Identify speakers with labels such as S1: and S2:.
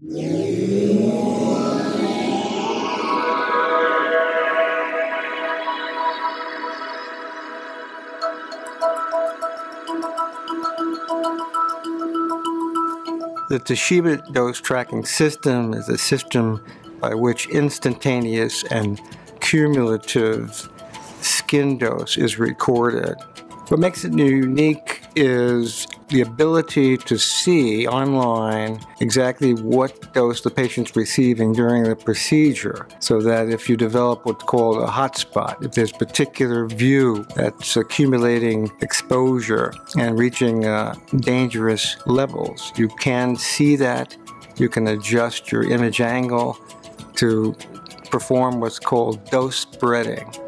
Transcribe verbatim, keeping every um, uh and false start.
S1: The Toshiba dose tracking system is a system by which instantaneous and cumulative skin dose is recorded. What makes it unique is the ability to see online exactly what dose the patient's receiving during the procedure, so that if you develop what's called a hotspot, if there's particular view that's accumulating exposure and reaching uh, dangerous levels, you can see that. You can adjust your image angle to perform what's called dose spreading.